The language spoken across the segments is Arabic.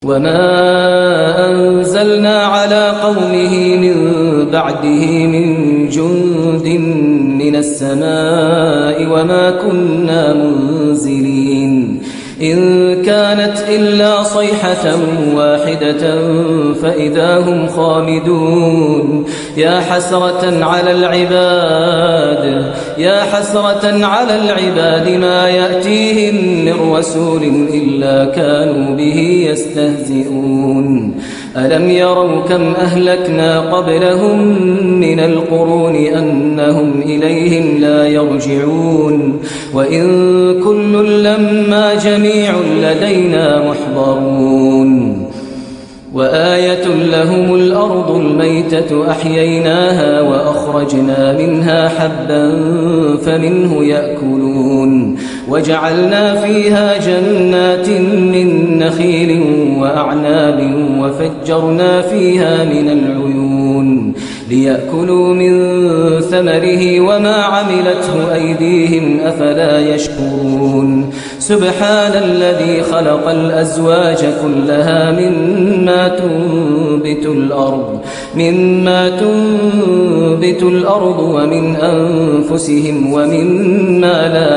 وما أنزلنا على قومه من بعده من جند من السماء وما كنا منزلين إن كانت إلا صيحة واحدة فإذا هم خامدون يا حسرة على العباد ما يأتيهم من رسول إلا كانوا به يستهزئون ألم يروا كم أهلكنا قبلهم من القرون أنهم إليهم لا يرجعون وإن كل لما جميع لدينا محضرون وآية لهم الأرض الميتة أحييناها وأخرجنا منها حبا فمنه يأكلون وجعلنا فيها جنات من نخيل وأعناب وفجرنا فيها من العيون ليأكلوا من ثمره وما عملته أيديهم أفلا يشكرون سبحان الذي خلق الأزواج كلها مما تنبت الأرض ومن أنفسهم ومما لا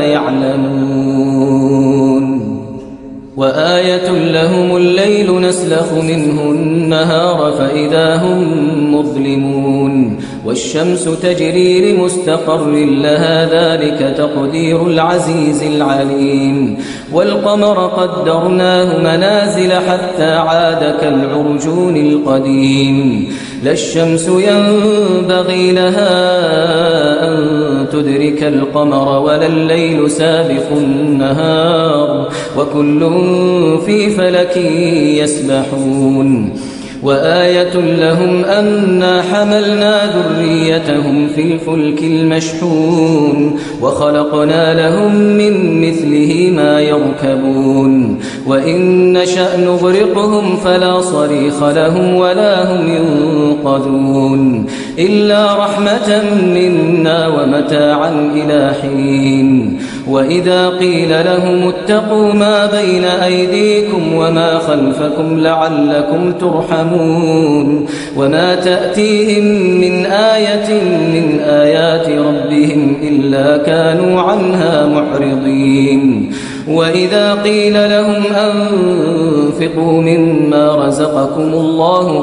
يعلمون وآية لهم الليل نسلخ منه النهار فإذا هم مظلمون والشمس تجري لمستقر لها ذلك تقدير العزيز العليم والقمر قدرناه منازل حتى عاد كالعرجون القديم لا الشمس ينبغي لها أن تدرك القمر ولا الليل سابق النهار وكل في فلك يسبحون وآية لهم أنا حملنا ذريتهم في الفلك المشحون وخلقنا لهم من مثله ما يركبون وإن نشأ نغرقهم فلا صريخ لهم ولا هم ينقذون إلا رحمة منا ومتاعا إلى حين وإذا قيل لهم اتقوا ما بين أيديكم وما خلفكم لعلكم ترحمون وما تأتيهم من آية من آيات ربهم إلا كانوا عنها معرضين وإذا قيل لهم أنفقوا مما رزقكم الله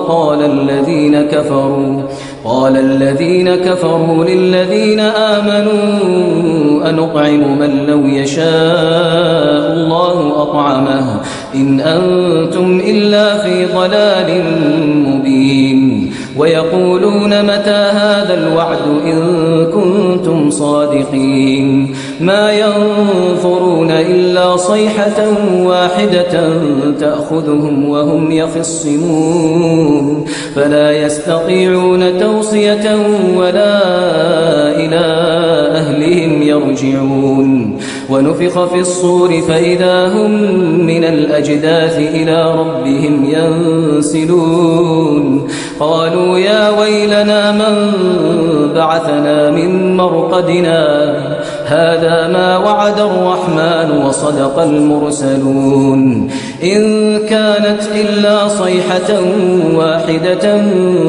قال الذين كفروا للذين آمنوا أنطعم من لو يشاء الله أطعمه إن أنتم إلا في ضلال مبين ويقولون متى هذا الوعد إن كنتم صادقين ما ينظرون إلا صيحة واحدة تأخذهم وهم يخصمون فلا يستطيعون توصية ولا إلى أهلهم يرجعون ونفخ في الصور فإذا هم من الأجداث إلى ربهم ينسلون قالوا يا ويلنا من بعثنا من مرقدنا هذا ما وعد الرحمن وصدق المرسلون إن كانت إلا صيحة واحدة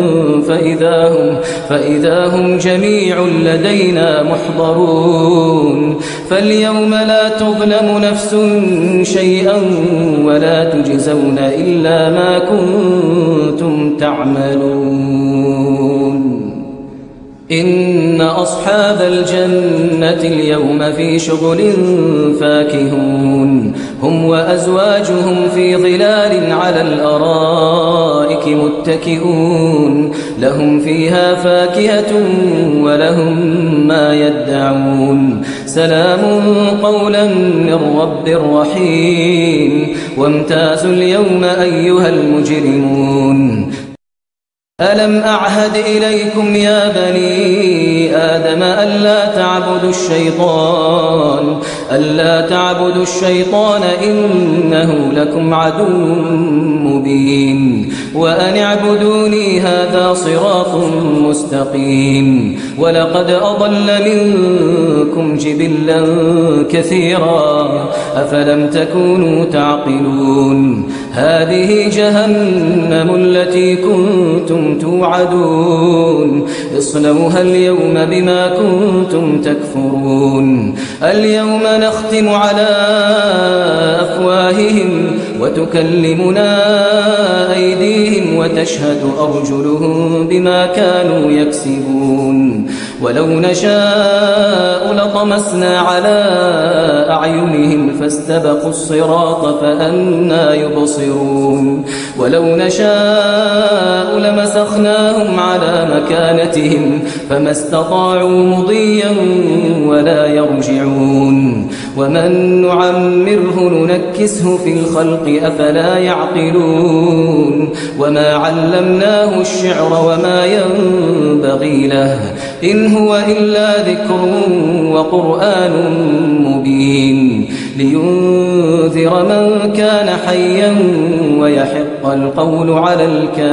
فإذا هم جميع لدينا محضرون فاليوم لا تظلم نفس شيئا ولا تجزون إلا ما كنتم تعملون إن أصحاب الجنة اليوم في شغل فاكهون هم وأزواجهم في ظلال على الأرائك متكئون لهم فيها فاكهة ولهم ما يدعون سلام قولا من رب رحيم وامتازوا اليوم أيها المجرمون ألم أعهد إليكم يا بني آدم ألا تعبدوا الشيطان إنه لكم عدو مبين وأن اعبدوني هذا صراط مستقيم ولقد أضل منكم جبلا كثيرا أفلم تكونوا تعقلون هذه جهنم التي كنتم توعدون اصلوها اليوم بما كنتم تكفرون اليوم نختم على أفواههم وتكلمنا أيديهم وتشهد أرجلهم بما كانوا يكسبون ولو نشاء لطمسنا على أعينهم فاستبقوا الصراط فأنى يبصرون ولو نشاء لمسخناهم على مكانتهم فما استطاعوا مضيا ولا يرجعون ومن نعمره ننكسه في الخلق أفلا يعقلون وما علمناه الشعر وما ينبغي له إن هو إلا ذكر وقرآن مبين لينذر من كان حيا ويحق القول على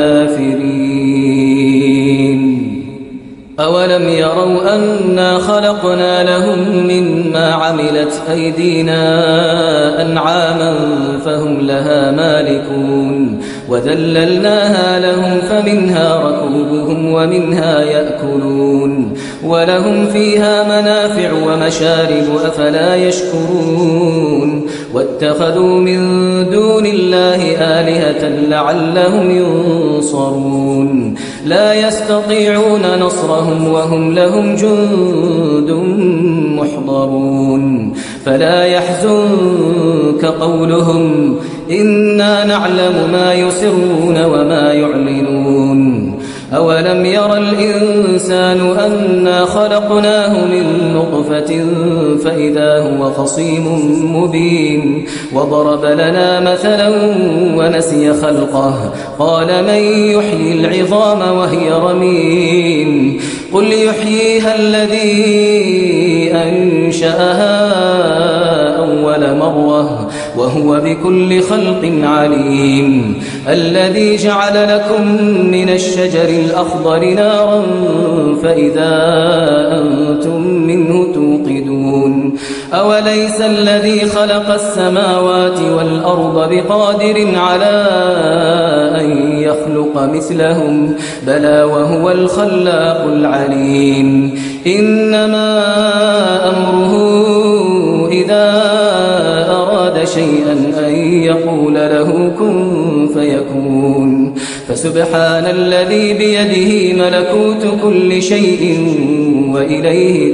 الكافرين أولم يروا أنا خلقنا لهم مما عملت أيدينا أنعاما فهم لها مالكون وذللناها لهم فمنها ركوبهم ومنها يأكلون ولهم فيها منافع ومشارب أفلا يشكرون واتخذوا من دون الله آلهة لعلهم ينصرون لا يستطيعون نصرهم وهم لهم جند محضرون فلا يحزنك قولهم إنا نعلم ما يسرون وما يعلنون أولم ير الإنسان أنا خلقناه من نطفة فإذا هو خصيم مبين وضرب لنا مثلا ونسي خلقه قال من يحيي العظام وهي رميم قل يحييها الذي أنشأها أول مرة وهو بكل خلق عليم الذي جعل لكم من الشجر الأخضر نارا فإذا أنتم منه توقدون أوليس الذي خلق السماوات والأرض بقادر على أن يخلق مثلهم بلى وهو الخلاق العليم إنما أمره إذا أراد شيئا أن يقول له كن فيكون فسبحان الذي بيده ملكوت كل شيء وإليه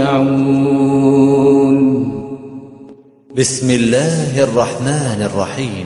ترجعون بسم الله الرحمن الرحيم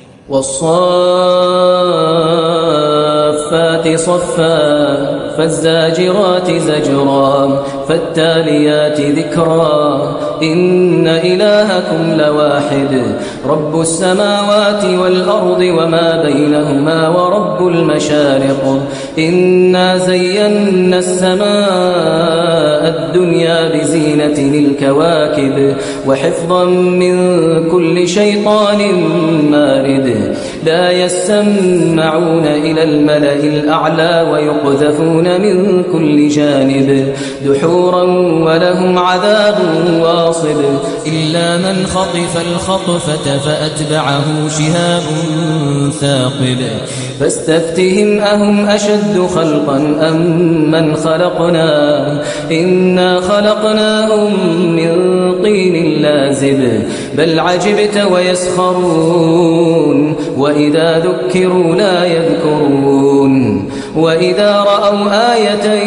والصافات صفا فالزاجرات زجرا فالتاليات ذكرا إن إلهكم لواحد رب السماوات والأرض وما بينهما ورب المشارق إنا زينا السماء الدنيا بزينة الكواكب وحفظا من كل شيطان مارد لا يسمعون إلى الملأ الأعلى ويقذفون من كل جانب دحورا ولهم عذاب واصب إلا من خطف الخطفة فأتبعه شهاب ثاقب فاستفتهم أهم أشد خلقا أم من خلقنا إنا خلقناهم من طين لازب بل عجبت ويسخرون وإذا ذكروا لا يذكرون وإذا رأوا آية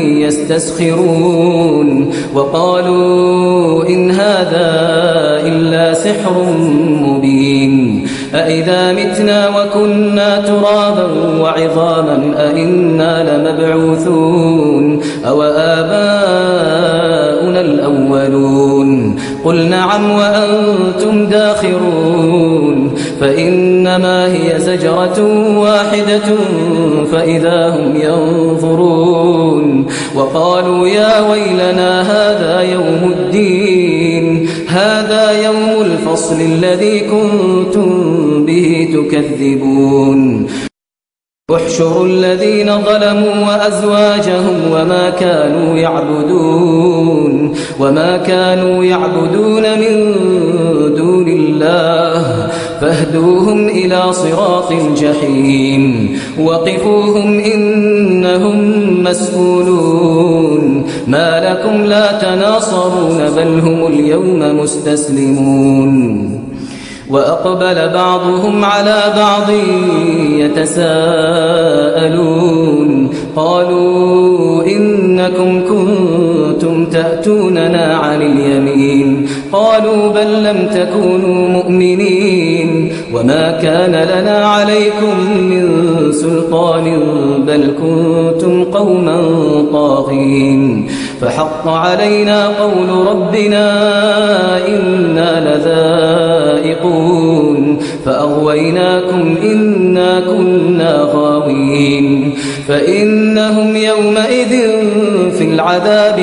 يستسخرون وقالوا إن هذا إلا سحر مبين أإذا متنا وكنا ترابا وعظاما أإنا لمبعوثون أو آباؤنا الأولون قل نعم وأنتم داخرون فإنما هي زجرة واحدة فإذا هم ينظرون وقالوا يا ويلنا هذا يوم الدين هذا يوم الفصل الذي كنتم به تكذبون احشروا الذين ظلموا وأزواجهم وما كانوا يعبدون من دون دون الله فاهدوهم إلى صراط الجحيم وقفوهم إنهم مسؤولون ما لكم لا تناصرون بل هم اليوم مستسلمون وأقبل بعضهم على بعض يتساءلون قالوا إنكم كنتم تأتوننا عن اليمين قالوا بل لم تكونوا مؤمنين وما كان لنا عليكم من سلطان بل كنتم قوما طاغين فحق علينا قول ربنا إنا لذائقون فأغويناكم إنا كنا غاوين فإنهم يومئذ في العذاب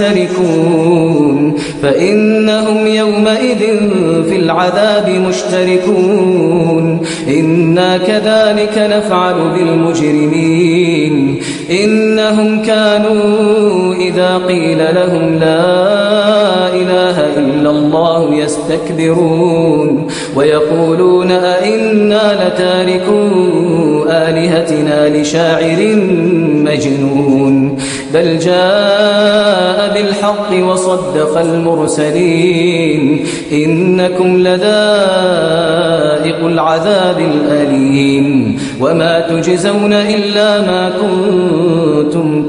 مشتركون إنا كذلك نفعل بالمجرمين إنهم كانوا إذا قيل لهم لا إله إلا الله يستكبرون ويقولون أئنا لتاركو آلهتنا لشاعر مجنون بل جاء بالحق وصدق المرسلين إنكم لذائق العذاب الأليم وما تجزون إلا ما كنتم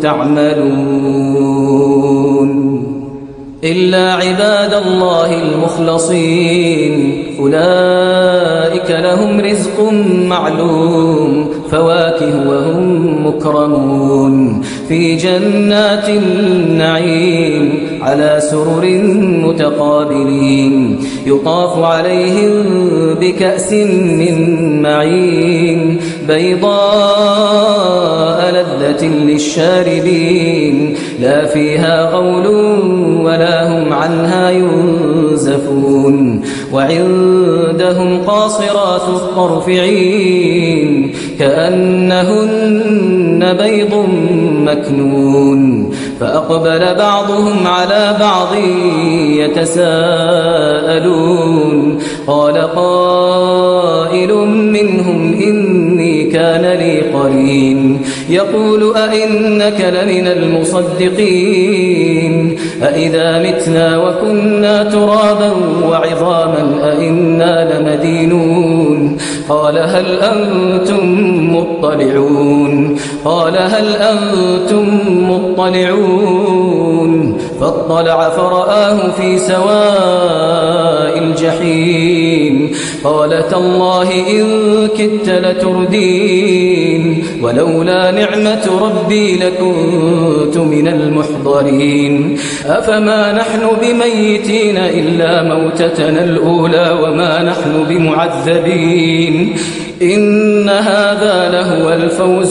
تعملون إلا عباد الله المخلصين أولئك لهم رزق معلوم فواكه وهم مكرمون في جنات النعيم على سرر متقابلين يطاف عليهم بكأس من معين بيضاء لذة للشاربين لا فيها غول ولا هم عنها ينزفون وعندهم قاصرات الطرف عين كأنهن بيض مكنون فأقبل بعضهم على بعض يتساءلون قال قائل منهم إني كان لي قرين يقول أئنك لمن المصدقين أئذا متنا وكنا ترابا وعظاما أئنا لمدينون قال هل أنتم مطلعون فاطلع فرآه في سواء الجحيم قال تالله إن كدت لتردين ولولا نعمة ربي لكنت من المحضرين أفما نحن بميتين إلا موتتنا الأولى وما نحن بمعذبين إن هذا لهو الفوز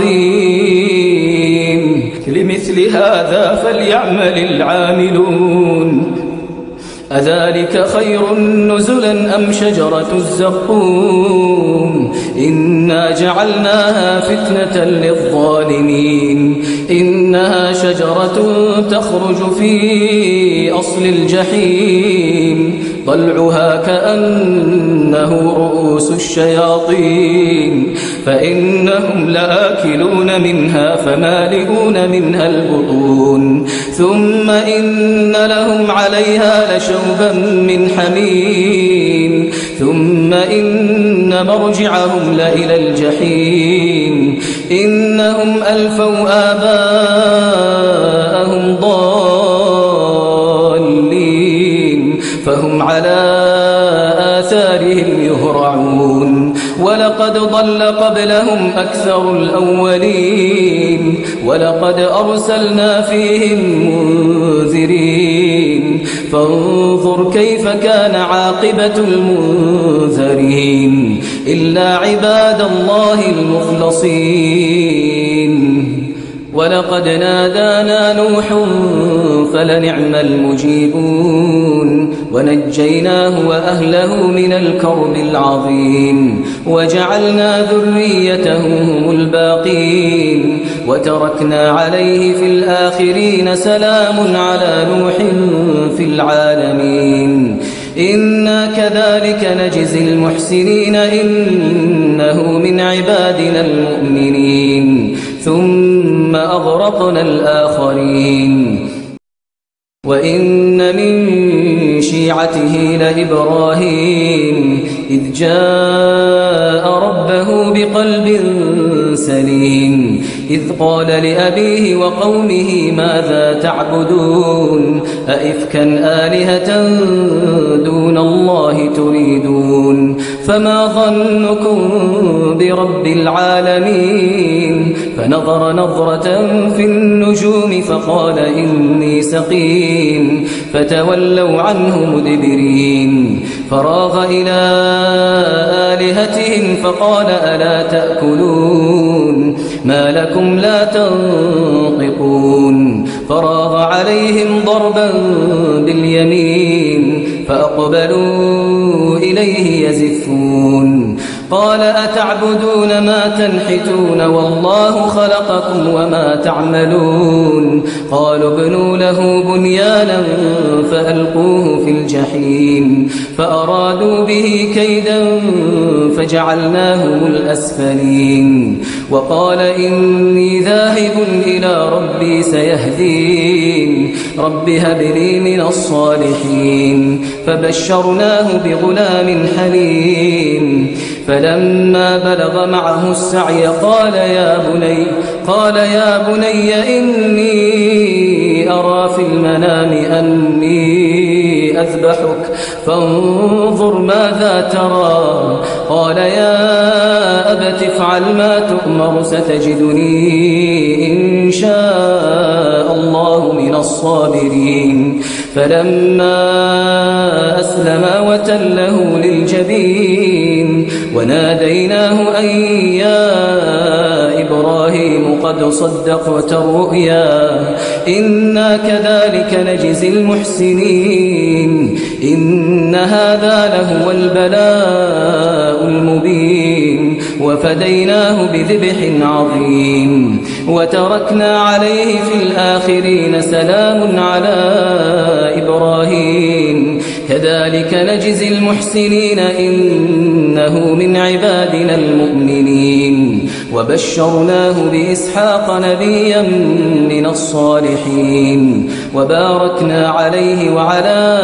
العظيم لمثل هذا فليعمل العاملون أذلك خير نزلا أم شجرة الزقوم إنا جعلناها فتنة للظالمين إنها شجرة تخرج في أصل الجحيم طلعها كأنه رؤوس الشياطين فإنهم لآكلون منها فمالئون منها البطون ثم إن لهم عليها لشوبا من حميم ثم إن مرجعهم لإلى الجحيم إنهم ألفوا آباءهم ضالين فهم على آثارهم يهرعون ولقد ضل قبلهم أكثر الأولين ولقد أرسلنا فيهم منذرين فانظر كيف كان عاقبة المنذرين إلا عباد الله المخلصين ولقد نادانا نوح فلنعم المجيبون ونجيناه وأهله من الكرب العظيم وجعلنا ذريته هم الباقين وتركنا عليه في الآخرين سلام على نوح في العالمين إنا كذلك نجزي المحسنين إنه من عبادنا المؤمنين ثم أغرقنا الآخرين وإن من شيعته لإبراهيم إذ جاء ربه بقلب سليم إذ قال لأبيه وقومه ماذا تعبدون أئفكا آلهة دون الله تريدون فما ظنكم برب العالمين فنظر نظرة في النجوم فقال إني سقيم فتولوا عنه مدبرين فراغ إلى آلهتهم فقال ألا تأكلون ما لكم لا تنطقون فراغ عليهم ضربا باليمين فأقبلوا إليه يزفون قال أتعبدون ما تنحتون والله خلقكم وما تعملون قالوا ابنوا له بنيانا فألقوه في الجحيم فأرادوا به كيدا فجعلناهم الأسفلين وقال إني ذاهب إلى ربي سيهدين رب هب لي من الصالحين فبشرناه بغلام حليم فلما بلغ معه السعي قال يا بني إني أرى في المنام أني أذبحك فانظر ماذا ترى قال يا أبت افعل ما تؤمر ستجدني إن شاء الله من الصابرين فلما أسلما وتله للجبين وناديناه أن يا إبراهيم قد صدقت الرؤيا إنا كذلك نجزي المحسنين إن هذا لهو البلاء المبين وفديناه بذبح عظيم وتركنا عليه في الآخرين سلام على إبراهيم كذلك نجزي المحسنين إنه من عبادنا المؤمنين وبشرناه بإسحاق نبيا من الصالحين وباركنا عليه وعلى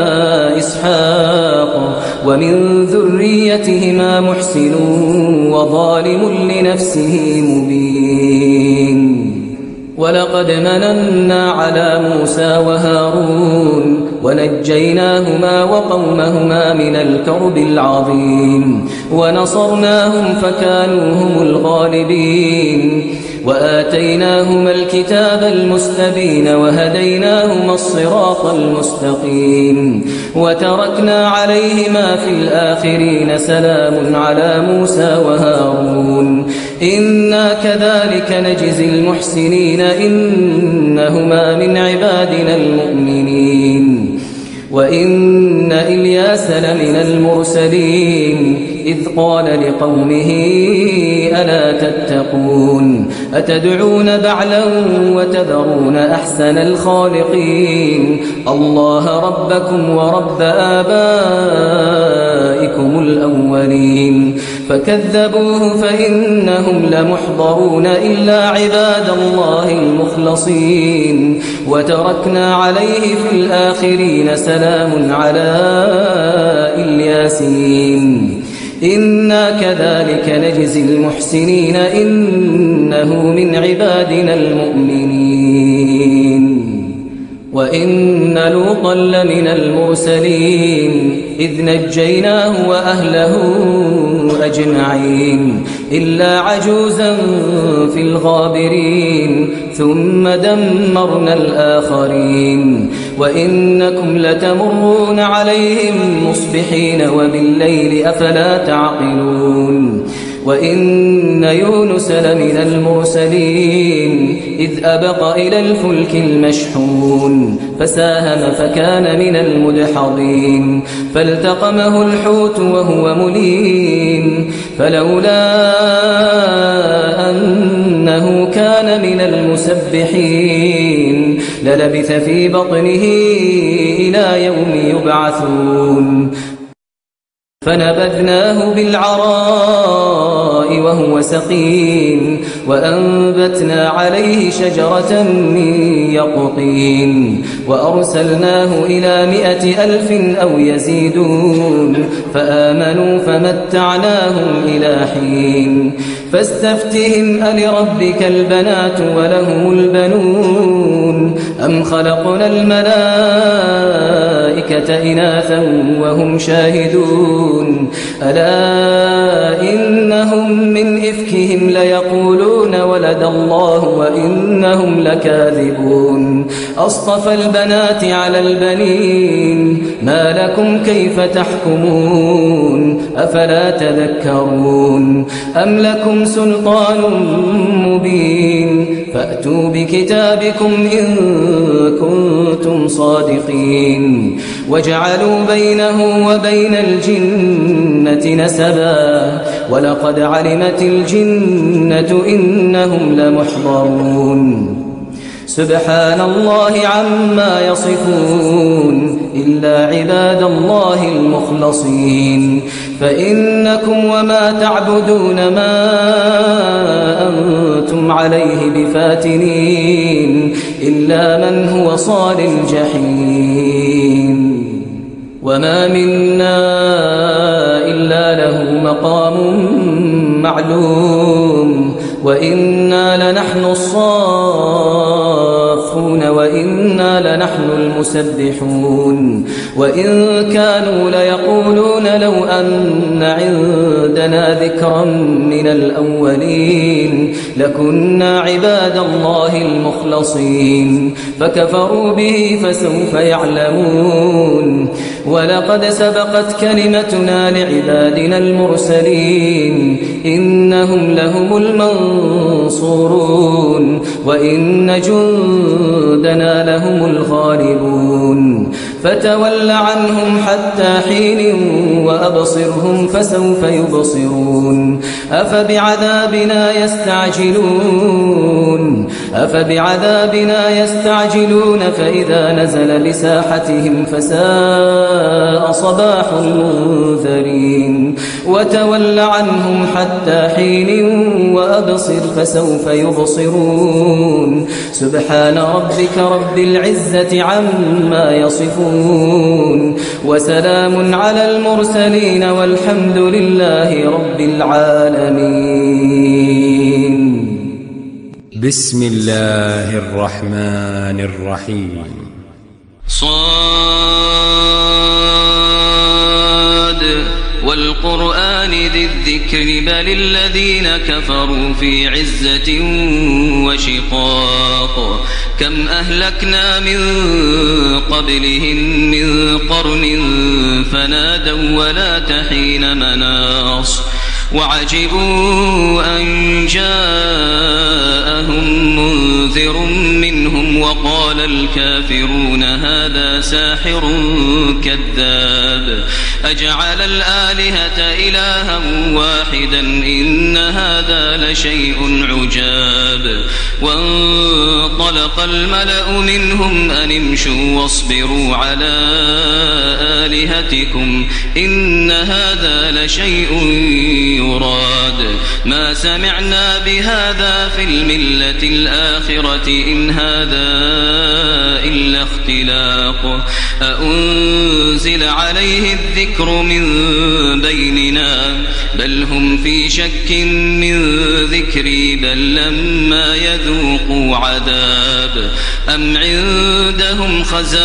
إسحاق ومن ذريتهما محسن وظالم لنفسه مبين ولقد مننا على موسى وهارون ونجيناهما وقومهما من الكرب العظيم ونصرناهم فكانوا هم الغالبين وآتيناهما الكتاب المستبين وهديناهما الصراط المستقيم وتركنا عليهما في الآخرين سلام على موسى وهارون إنا كذلك نجزي المحسنين إنهما من عبادنا المؤمنين وإن إلياس لمن المرسلين إذ قال لقومه ألا تتقون أتدعون بعلا وتذرون أحسن الخالقين الله ربكم ورب آبائكم الأولين فكذبوه فإنهم لمحضرون إلا عباد الله المخلصين وتركنا عليه في الآخرين سلام على الياسين إنا كذلك نجزي المحسنين إنه من عبادنا المؤمنين وإن لوطا لمن المرسلين إذ نجيناه وأهله أجمعين إلا عجوزا في الغابرين ثم دمرنا الآخرين وإنكم لتمرون عليهم مصبحين وبالليل أفلا تعقلون وإن يونس لمن المرسلين إذ أبق إلى الفلك المشحون فساهم فكان من المدحضين فالتقمه الحوت وهو مليم فلولا أنه كان من المسبحين للبث في بطنه إلى يوم يبعثون فنبذناه بالعراء وهو سقيم وأنبتنا عليه شجرة من يقطين وأرسلناه إلى 100,000 أو يزيدون فآمنوا فمتعناهم إلى حين فاستفتهم ألربك البنات ولهم البنون أم خلقنا الملائكة إناثا وهم شاهدون ألا إنهم من إفكهم ليقولون ولد الله وإنهم لكاذبون أصطفى البنات على البنين ما لكم كيف تحكمون أفلا تذكرون أم لكم سلطان مبين فأتوا بكتابكم إن كنتم صادقين وجعلوا بينه وبين الجنة نسبا ولقد علمت الجنة إنهم لمحضرون سبحان الله عما يصفون إلا عباد الله المخلصين فإنكم وما تعبدون ما أنتم عليه بفاتنين إلا من هو صال الجحيم وما منا إلا له مقام معلوم وإنا لنحن الصافون وإنا لنحن المسبحون وإن كانوا ليقولون لو أن عندنا ذكرا من الأولين لكنا عباد الله المخلصين فكفروا به فسوف يعلمون ولقد سبقت كلمتنا لعبادنا المرسلين إنهم لهم المنصورون وإن جندنا لهم الغالبون فتول عنهم حتى حين وأبصرهم فسوف يبصرون أفبعذابنا يستعجلون فإذا نزل بساحتهم فساء صباح المنذرين وتول عنهم حتى حين وأبصر فسوف يبصرون سبحان ربك رب العزة عما يصفون وسلام على المرسلين والحمد لله رب العالمين. بسم الله الرحمن الرحيم. صاد والقرآن ذي الذكر بل الذين كفروا في عزة وشقاق كم أهلكنا من قبلهم من قرن فنادوا ولا تحين مناص وعجبوا أن جاءهم منذر منهم وقال الكافرون هذا ساحر كذاب أجعل الآلهة إلها واحدا إن هذا لشيء عجاب وانطلق الملأ منهم أن امشوا واصبروا على آلهتكم إن هذا لشيء يراد ما سمعنا بهذا في الملة الآخرة إن هذا إلا اختلاق أأنزل عليه الذكر من بيننا بل هم في شك من ذكري بل لما يذوقوا عذاب أم عندهم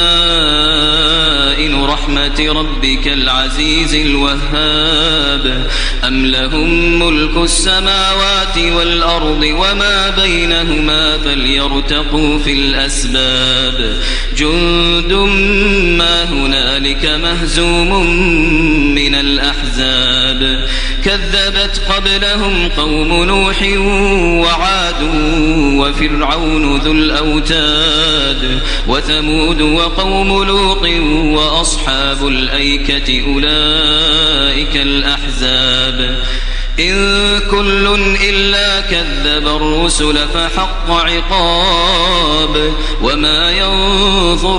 خزائن رحمة ربك العزيز الوهاب أم لهم ملك السماوات والأرض وما بينهما فليرتقوا في الأسباب جند ما هنالك مهزوم من الأحزاب كذبت قبلهم قوم نوح وعاد وفرعون ذو الأوتاد وثمود وقوم لوط وأصحاب الأيكة أولئك الأحزاب إن كل إلا كذب الرسل فحق عقاب وما ينظر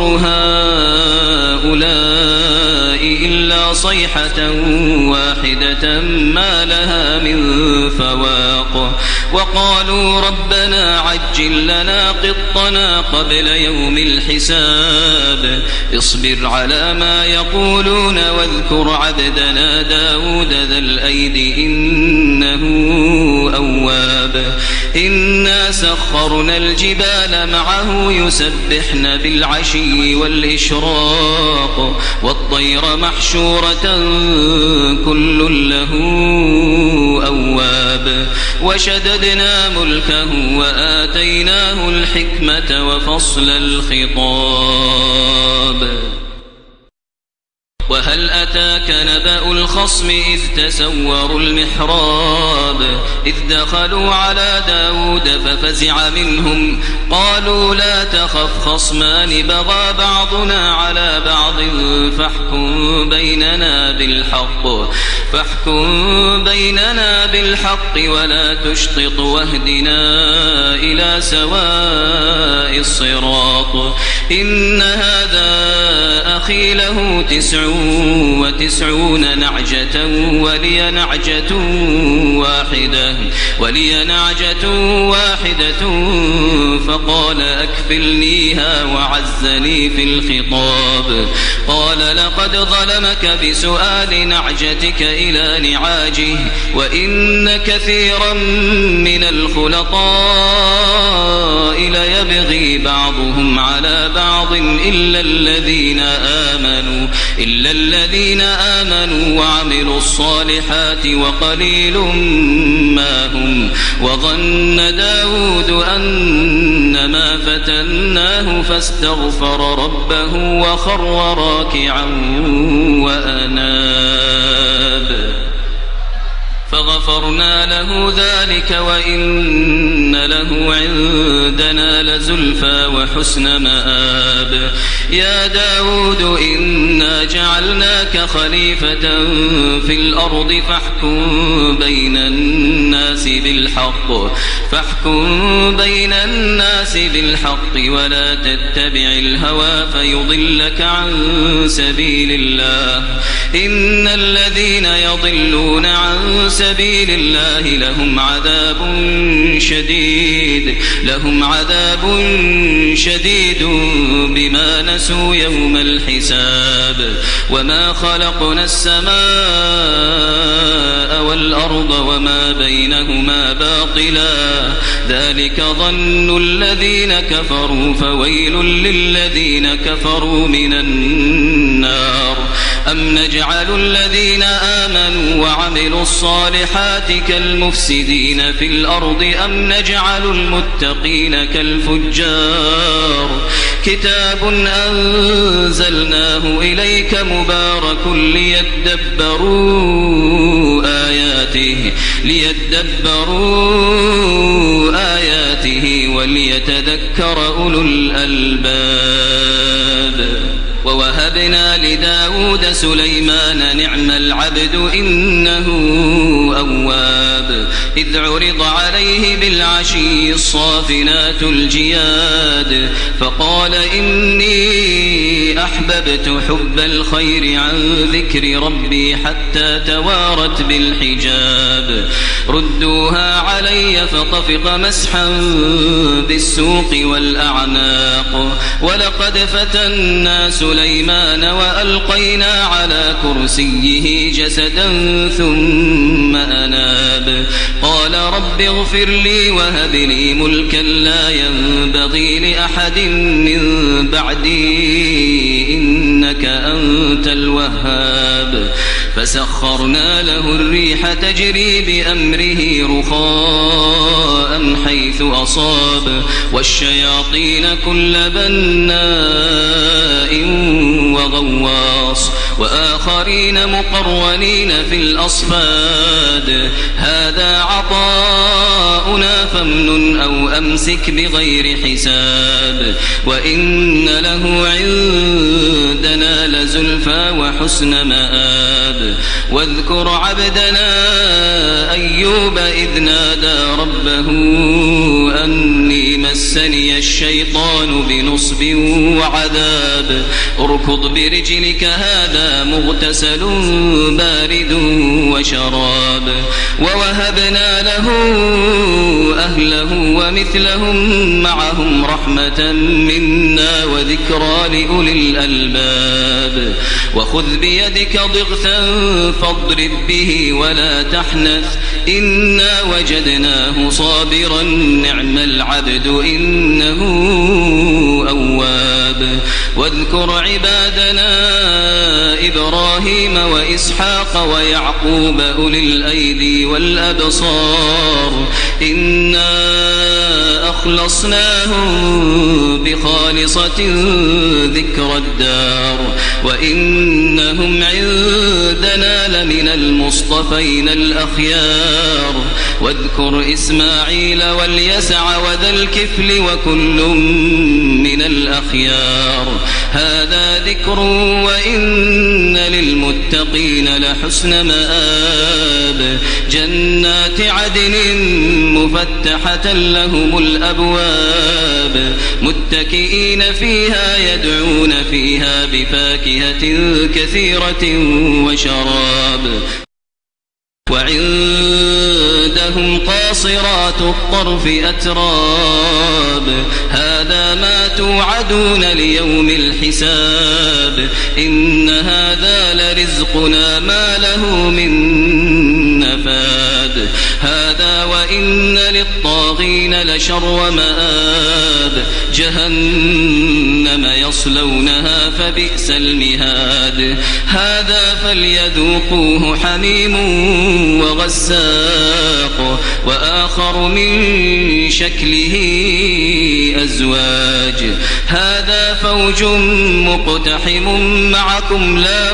هؤلاء إلا صيحة واحدة ما لها من فواق وقالوا ربنا عجل لنا قطنا قبل يوم الحساب اصبر على ما يقولون واذكر عبدنا داود ذا الأيد إنه أواب إنا سخرنا الجبال معه يسبحن بالعشي والإشراق والطير محشورة كل له أواب وشددنا ملكه وآتيناه الحكمة وفصل الخطاب وهل أتاك نبأ الخصم إذ تسوروا المحراب إذ دخلوا على داود ففزع منهم قالوا لا تخف خصمان بغى بعضنا على بعض فاحكم بيننا بالحق ولا تشطط واهدنا إلى سواء الصراط إن هذا أخي له 99 نعجة ولي نعجة واحدة فقال أكفلنيها وعزني في الخطاب قال لقد ظلمك بسؤال نعجتك إلى نعاجه وإن كثيرا من الخلطاء ليبغي بعضهم على بعض إلا الذين آمنوا وعملوا الصالحات وقليل ما هم وظن داود أنما فتناه فاستغفر ربه وخر راكعا وأناب فغفرنا له ذلك وإن له عندنا لزلفى وحسن مآب يا داود إنا جعلناك خليفة في الأرض فاحكم بين الناس بالحق ولا تتبع الهوى فيضلك عن سبيل الله إن الذين يضلون عن سبيل الله لهم عذاب شديد بما نسوا يوم الحساب وما خلقنا السماء والأرض وما بينهما باطلا ذلك ظن الذين كفروا فويل للذين كفروا من النار أم نجعل الذين آمنوا وعملوا الصالحات كالمفسدين في الأرض أم نجعل المتقين كالفجار كتاب أنزلناه إليك مبارك ليدبروا آياته وليتذكر أولو الألباب ووهبنا لداود سليمان نعم العبد إنه أواب إذ عرض عليه بالعشي الصافنات الجياد فقال إني أحببت حب الخير عن ذكر ربي حتى توارت بالحجاب ردوها علي فطفق مسحا بالسوق والأعناق ولقد فتنا سليمان وألقينا على كرسيه جسدا ثم أناب قال رب اغفر لي وهب لي ملكا لا ينبغي لأحد من بعدي إنك أنت الوهاب فسخرنا له الريح تجري بأمره رخاء حيث أصاب والشياطين كل بناء وغواص وآخرين مقرنين في الأصفاد هذا عطاؤنا فامنن أو أمسك بغير حساب وإن له عندنا لزلفى وحسن مآب واذكر عبدنا أيوب إذ نادى ربه أني مسني الشيطان بنصب وعذاب اركض برجلك هذا مغتسل بارد وشراب ووهبنا له أهله ومثلهم معهم رحمة منا وذكرى لأولي الألباب وخذ بيدك ضغثا فاضرب به ولا تحنث إنا وجدناه صابرا نعم العبد إنه أواب واذكر عبادنا إبراهيم وإسحاق ويعقوب أولي الأيدي والأبصار إنا أخلصناهم بخالصة ذكر الدار وإنهم عندنا لمن المصطفين الأخيار واذكر إسماعيل واليسع وذا الكفل وكل من الأخيار هذا ذكر وإن للمتقين لحسن مآب جنات عدن مفتحة لهم الأبواب متكئين فيها يدعون فيها بفاكهة كثيرة وشراب وعندهم قاصرات الطرف أتراب هذا ما توعدون ليوم الحساب إن هذا لرزقنا ما له من نفاد هذا وإن للطاغين لشر مآب جهنم يصلونها فبئس المهاد هذا فليذوقوه حميم وغساق وآخر من شكله أزواج هذا فوج مقتحم معكم لا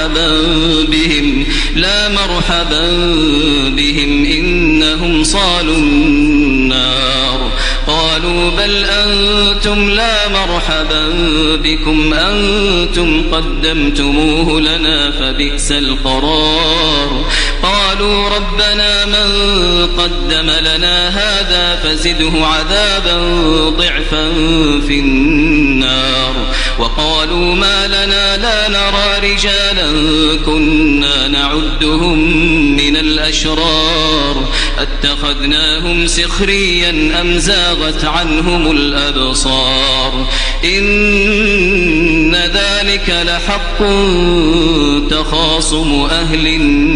مرحبا بهم إنهم صالوا النار قالوا بل أنتم لا مرحبا بكم أنتم قدمتموه لنا فبئس القرار قالوا ربنا من قدم لنا هذا فزده عذابا ضعفا في النار وقالوا ما لنا لا نرى رجالا كنا نعدهم من الأشرار اتخذناهم سخريا أم زاغت عنهم الأبصار إن ذلك لحق تخاصم أهل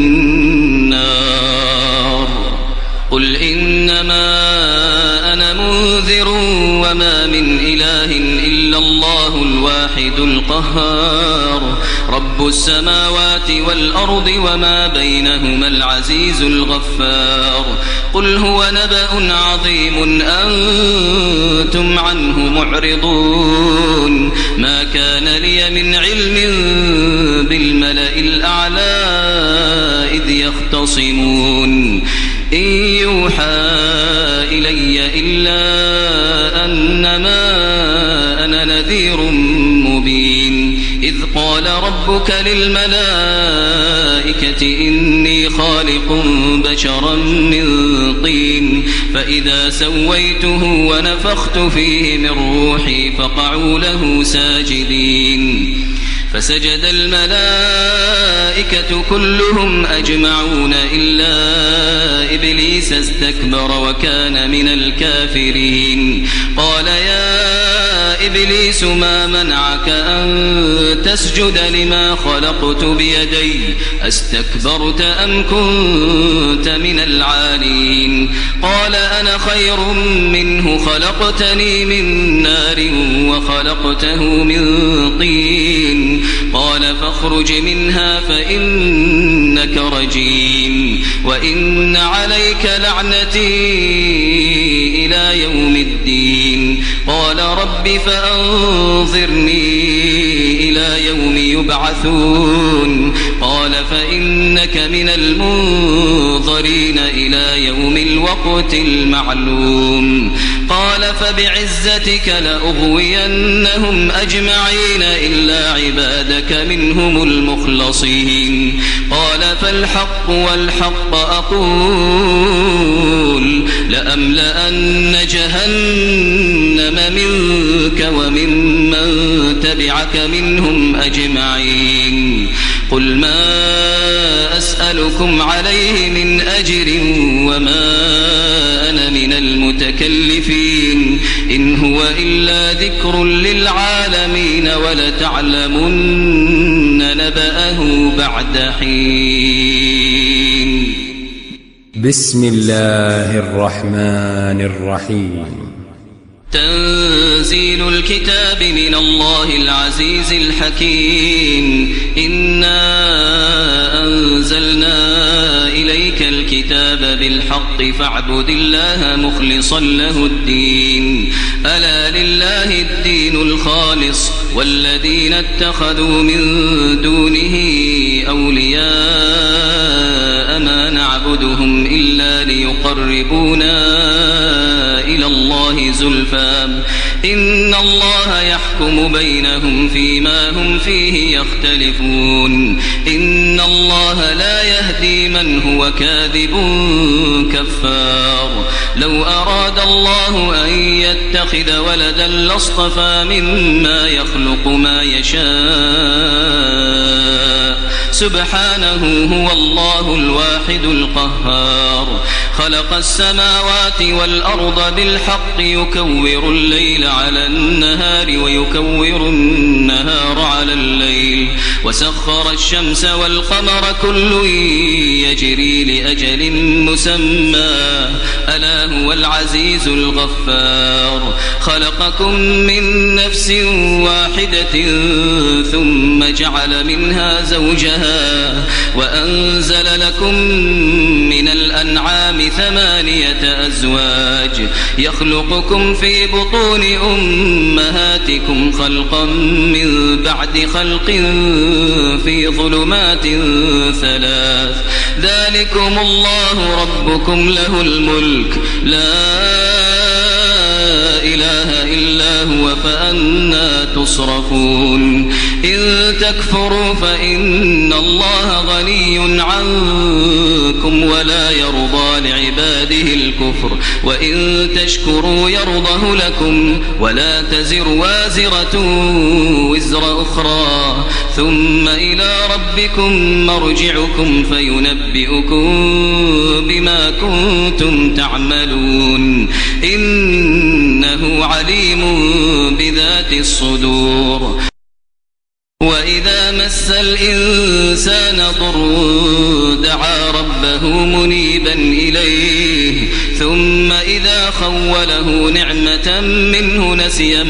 النار قل إنما أنا منذر وما من إله إلا الله الواحد القهار رب السماوات والأرض وما بينهما العزيز الغفار قل هو نبأ عظيم أنتم عنه معرضون ما كان لي من علم بالملأ الأعلى إذ يختصمون إن يوحى إلي إلا أنما أنا نذير مبين إذ قال ربك للملائكة إني خالق بشرا من طين فإذا سويته ونفخت فيه من روحي فقعوا له ساجدين فسجد الملائكة كلهم أجمعون إلا إبليس استكبر وكان من الكافرين قال يا إبليس ما منعك أن تسجد لما خلقت بيدي أستكبرت أم كنت من العالين قال أنا خير منه خلقتني من نار وخلقته من طين قال فاخرج منها فإنك رجيم وإن عليك لعنتي إلى يوم الدين قال رب فأنظرني إلى يوم يبعثون قال فإنك من المنظرين إلى يوم الوقت المعلوم قال فبعزتك لأغوينهم أجمعين إلا عبادك منهم المخلصين قال فالحق والحق أقول لأملأن جهنم منك وممن تبعك منهم أجمعين قل ما أسألكم عليه من أجر وما أنا من المتكلفين إن هو إلا ذكر للعالمين ولتعلمن نبأه بعد حين. بسم الله الرحمن الرحيم. تنزيل الكتاب من الله العزيز الحكيم إنا أنزلنا إليك الكتاب بالحق فاعبد الله مخلصا له الدين ألا لله الدين الخالص والذين اتخذوا من دونه أولياء ما نعبدهم إلا ليقربونا إلى الله زلفى إن الله يحكم بينهم فيما هم فيه يختلفون إن الله لا يهدي من هو كاذب كفار لو أراد الله أن يتخذ ولدا لاصطفى مما يخلق ما يشاء سبحانه هو الله الواحد القهار خلق السماوات والأرض بالحق يكور الليل على النهار ويكور النهار على الليل وسخر الشمس والقمر كل يجري لأجل مسمى ألا هو العزيز الغفار خلقكم من نفس واحدة ثم جعل منها زوجها وأنزل لكم من الأنعام 8 أزواج يخلقكم في بطون أمهاتكم خلقا من بعد خلق في ظلمات 3 ذلكم الله ربكم له الملك لا إله إلا هو فأنى تصرفون إن تكفروا فإن الله غني عنكم ولا يرضى لعباده الكفر وإن تشكروا يرضه لكم ولا تزر وازرة وزر أخرى ثم إلى ربكم مرجعكم فينبئكم بما كنتم تعملون إنه عليم بذات الصدور وإذا مس الإنسان ضر دعا ربه منيبا إليه ثم إذا خوله نعمة منه نسي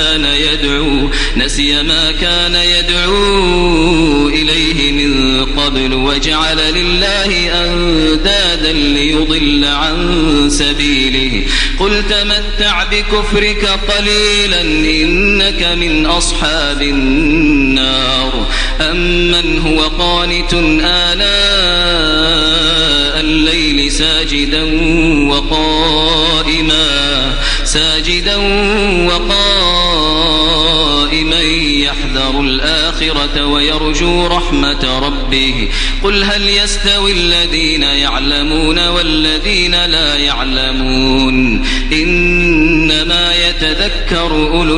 ما كان يدعو إليه من قبل وجعل لله أندادا ليضل عن سبيله قل تمتع بكفرك قليلا إنك من أصحاب النار أمن هو قانت آناء الليل ساجدا وقائما يحذر الآخرة ويرجو رحمة ربه قل هل يستوي الذين يعلمون والذين لا يعلمون إنما يتذكر أولو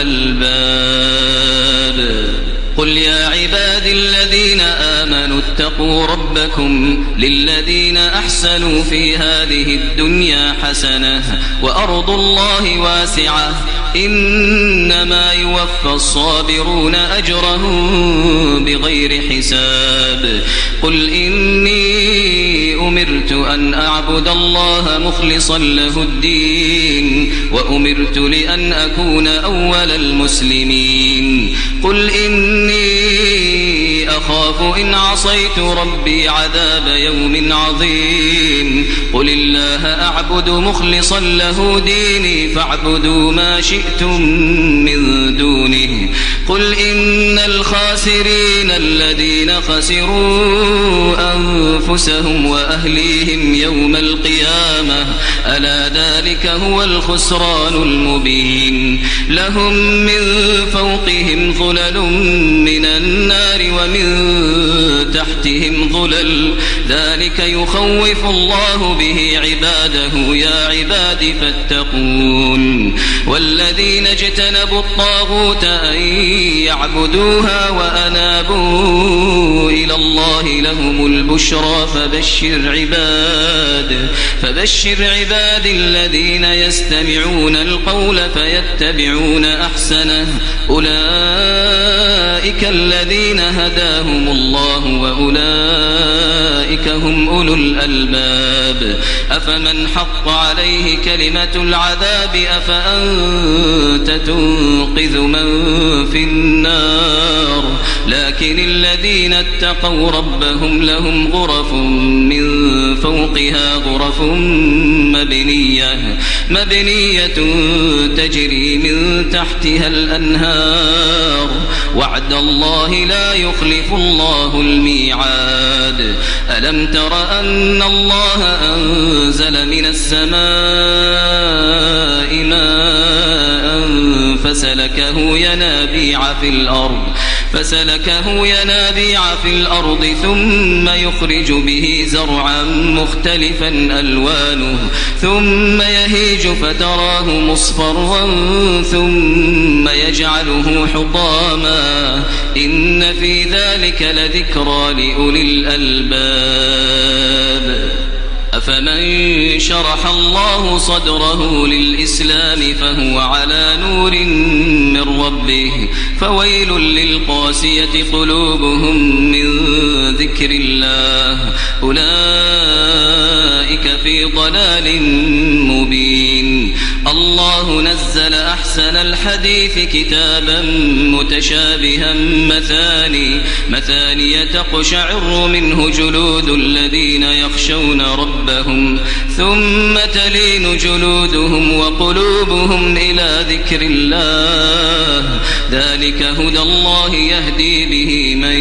الألباب قل يا عبادي الذين آمنوا اتقوا ربكم للذين أحسنوا في هذه الدنيا حسنة وأرض الله واسعة إنما يوفى الصابرون أجرهم بغير حساب قل إني أمرت أن أعبد الله مخلصا له الدين وأمرت لأن أكون أول المسلمين قل إني إني أخاف إن عصيت ربي عذاب يوم عظيم قل الله أعبد مخلصا له ديني فاعبدوا ما شئتم من دونه قل إن الخاسرين الذين خسروا أنفسهم وأهليهم يوم القيامة ألا ذلك هو الخسران المبين لهم من فوقهم ظلل من النار ومن تحتهم ظلل ذلك يخوف الله به عباده يا عباد فاتقون والذين اجتنبوا الطاغوت أن يعبدوها وأنابوا إلى الله لهم البشرى فبشر عباد الذين يستمعون القول فيتبعون أحسنه أولئك الذين هداهم الله وأولئك هم أولو الألباب أفمن حق عليه كلمة العذاب أفأنت تنقذ من في النار لكن الذين اتقوا ربهم لهم غرف من فوقها غرف مبنية تجري من تحتها الأنهار وعد الله لا يخلف الله الميعاد ألم تر أن الله أنزل من السماء ماء فسلكه ينابيع في الأرض ثم يخرج به زرعا مختلفا ألوانه ثم يهيج فتراه مصفرا ثم يجعله حطاما إن في ذلك لذكرى لأولي الألباب أفمن شرح الله صدره للإسلام فهو على نور من ربه فويل للقاسية قلوبهم من ذكر الله أولئك في ضلال مبين الله نزل أحسن الحديث كتابا متشابها مثاني تقشعر منه جلود الذين يخشون ربهم ثم تلين جلودهم وقلوبهم إلى ذكر الله ذلك هدى الله يهدي به من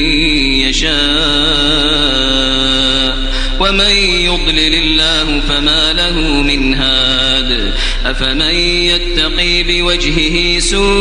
يشاء ومن يضلل الله فما له من هاد أفمن يتقي بوجهه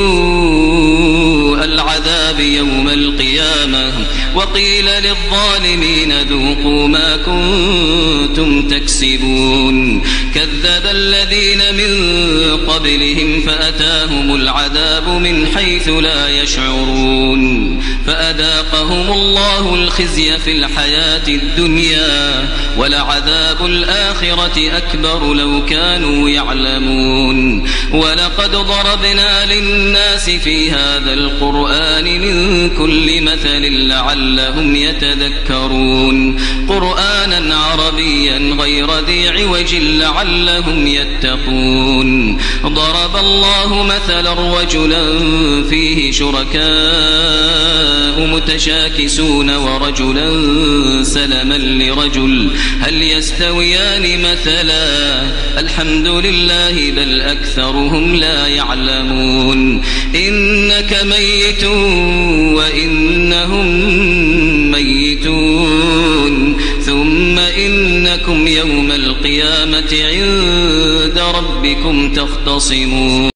سوء العذاب يوم القيامة وقيل للظالمين ذوقوا ما كنتم تكسبون كذب الذين من قبلهم فأتاهم العذاب من حيث لا يشعرون فأذاقهم الله الخزي في الحياة الدنيا ولعذاب الآخرة أكبر لو كانوا يعلمون ولقد ضربنا للناس في هذا القرآن من كل مثل لعلهم يتذكرون قرآنا عربيا غير ذي عوج لعلهم يتقون ضرب الله مثلا رجلا فيه شركاء متشاكسون ورجلا سلما لرجل هل يستويان مثلا الحمد لله بل أكثرهم لا يعلمون إنك ميت وإنهم ميتون ثم إنكم يوم القيامة عند ربكم تختصمون